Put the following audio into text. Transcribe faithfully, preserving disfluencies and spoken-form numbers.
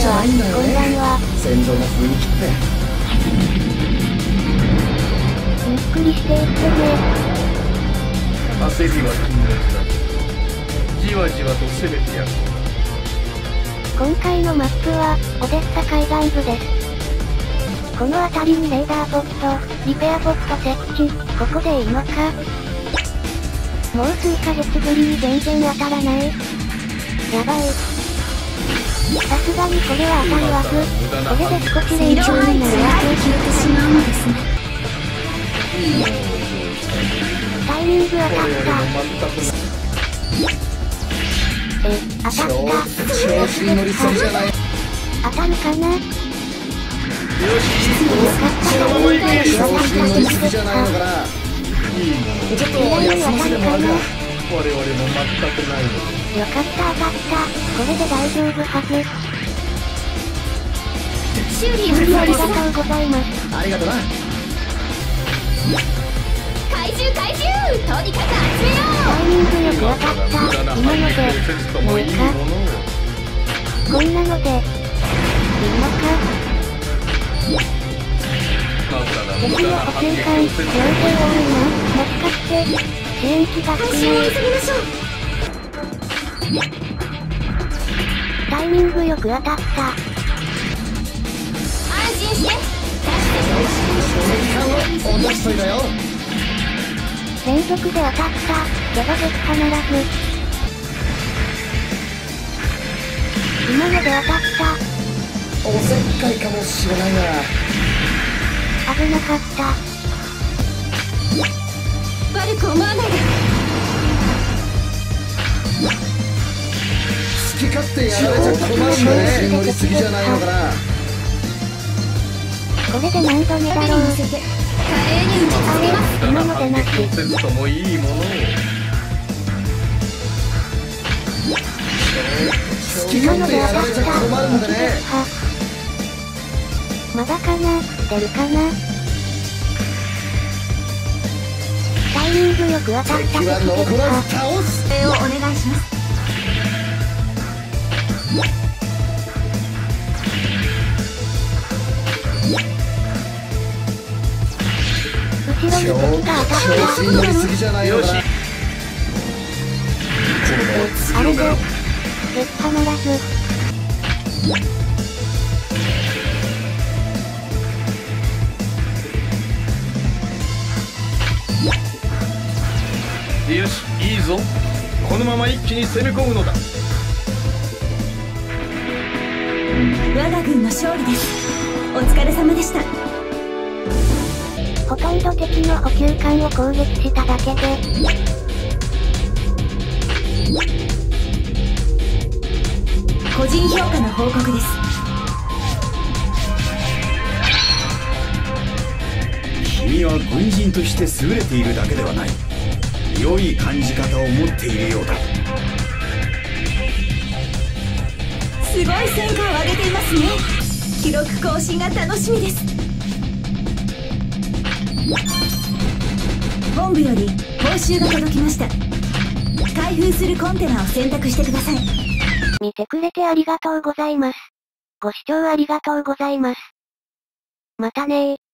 はいいんだよね。 こんばんは。 戦場の雰囲気って。 ゆっくりしていってね。 焦りは禁物だ。じわじわと攻めてやる。 今回のマップは、オデッサ海岸部です。この辺りにレーダーポット、リペアポット設置、ここでいいのか？もう数ヶ月ぶりに全然当たらない。やばい。さすがにこれは当たるわず、これで少しレーダーになるわけ。 消えてしまうのですね。 タイミング当たった。え、当たった。 調子に乗りすぎじゃない。 当たるかな？ よし、 よかった。 そのまま行け。 調子に乗りすぎじゃないのかな。ちょっと休ませてもらうか。 我々も全くないので。 よかった、当たった。これで大丈夫はず。 修理修理ありをがとうございます。 ありがとな。 怪獣怪獣とにかく集めよタイミングよく当たった。 無駄な今ので、 排気をせずともいいものを。 こんなので、いいのか？敵の補給艦、両手多いな。もしかして、支援機がう。 少回収をない。 急ぎましょう。 タイミングよく当たった。 安心して。 落としといたよ。 連続で当たった。けど撃破ならず。今ので当たった。 おせっかいかもしれないな。 危なかった。 悪く思わないで。 好き勝手やられちゃ困るよね。乗りすぎじゃないのかな。 これで何度目だろう。 乗せて華麗に打ちつけます。 今のでなし。 排気をせずともいいものを。 好き勝手やられちゃ困るんだね。 まだかな？出るかな？タイミングよく当たった敵は残らず倒す。 礼をお願いします。 後ろに敵が当たった。 調子に乗りすぎじゃないのよし。 かな。 あれで、撃破ならず。 よし、いいぞ。このまま一気に攻め込むのだ。 我が軍の勝利です。お疲れ様でした。 ほとんど敵の補給艦を攻撃しただけで。 個人評価の報告です。 君は軍人として優れているだけではない。良い感じ方を持っているようだ。 すごい戦果を上げていますね。記録更新が楽しみです。本部より報酬が届きました。開封するコンテナを選択してください。 見てくれてありがとうございます。ご視聴ありがとうございます。またねー。